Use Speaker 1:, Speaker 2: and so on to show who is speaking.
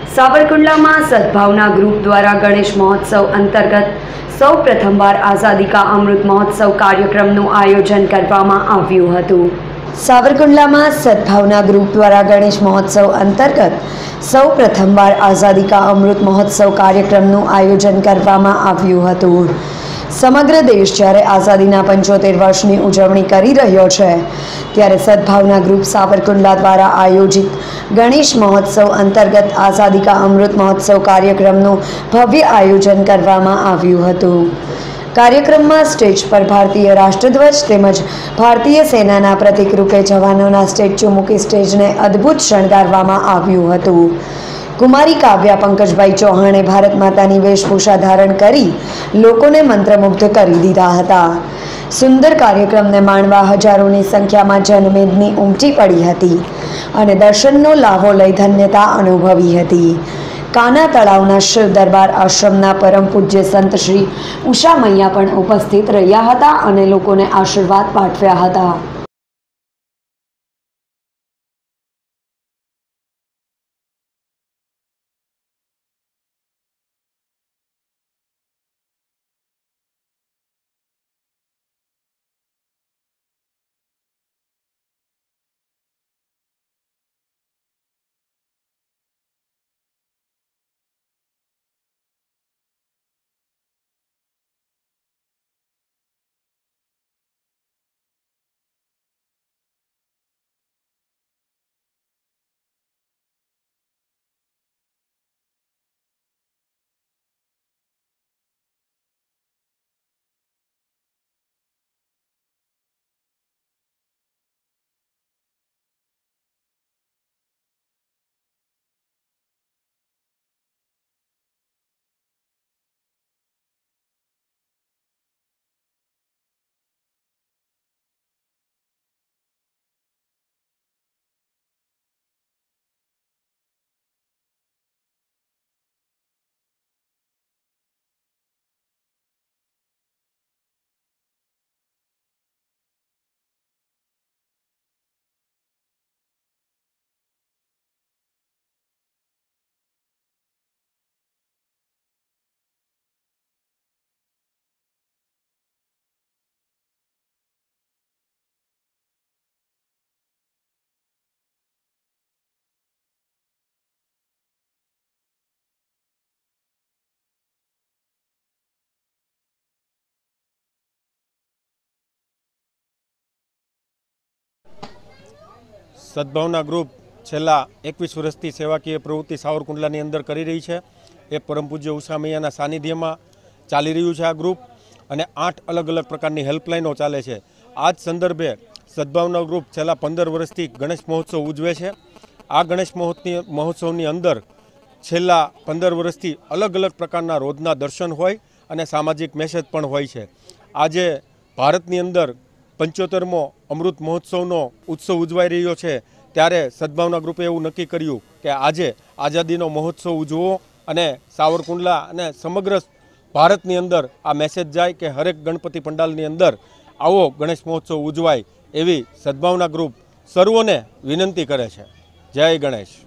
Speaker 1: सावरकुंडला में सद्भावना ग्रुप द्वारा गणेश महोत्सव अंतर्गत सौ प्रथमवार आज़ादी का अमृत महोत्सव कार्यक्रमનું आयोजन કરવામાં આવ્યું હતું। सावरकुंडला में सद्भावना ग्रुप द्वारा गणेश महोत्सव अंतर्गत सौ प्रथमवार आज़ादी का अमृत महोत्सव कार्यक्रमનું आयोजन કરવામાં આવ્યું હતું। समग्र देश જ્યારે આઝાદીના 75 વર્ષની ઉજવણી કરી રહ્યો છે ત્યારે સદભાવના ગ્રુપ સાવરકુંડલા દ્વારા આયોજિત ગણેશ મહોત્સવ અંતર્ગત આઝાદી કા અમૃત મહોત્સવ કાર્યક્રમનું ભવ્ય આયોજન કરવામાં આવ્યું હતું। કાર્યક્રમમાં સ્ટેજ પર ભારતીય રાષ્ટ્રધ્વજ તેમજ ભારતીય સેનાના પ્રતીક રૂપે જવાનોના સ્ટેચ્યુ મૂકી સ્ટેજને અદ્ભુત શણગારવામાં આવ્યું હતું। कुमारी काव्या पंकजभाई चौहाणे भारत मातानी वेशभूषा धारण करी लोकोने मंत्रमुग्ध करी दीधा हता। सुंदर कार्यक्रम ने माणवा हजारों संख्या में जनमेदनी उमटी पड़ी हती अने दर्शननो लाभो लई धन्यता अनुभवी हती। काना तळावना शिव दरबार आश्रमना परम पूज्य संत श्री उषा मैया पण उपस्थित रह्या हता अने लोकोने आशीर्वाद पाठव्या हता।
Speaker 2: सद्भावना ग्रुप छेल्ला 21 वर्षथी सेवाकीय प्रवृत्ति सावरकुंडलानी अंदर करी रही है। ए परम पूज्य उषा मैयाना सानिध्यमां चाली रह्युं छे। आ ग्रुप अने 8 अलग अलग प्रकारनी हेल्पलाइनो चाले छे। आज संदर्भे सद्भावना ग्रुप छेल्ला 15 वर्षथी गणेश महोत्सव उजवे छे। आ गणेश महोत्सवनी अंदर छेल्ला 15 वर्षथी अलग अलग प्रकारना रोजना दर्शन होय अने सामाजिक मेसेज पण होय छे। आजे भारतनी अंदर 75मो अमृत महोत्सवनो उत्सव उजवाई रह्यो छे त्यारे सद्भावना ग्रुपे एवुं नक्की कर्युं के आजे आज़ादीनो महोत्सव उजवो अने सावरकुंडला अने समग्र भारतनी अंदर आ मेसेज जाय के हरेक गणपति पंडालनी अंदर आवो गणेश महोत्सव उजवाय एवी सद्भावना ग्रुप सर्वोने विनंती करे छे। जय गणेश।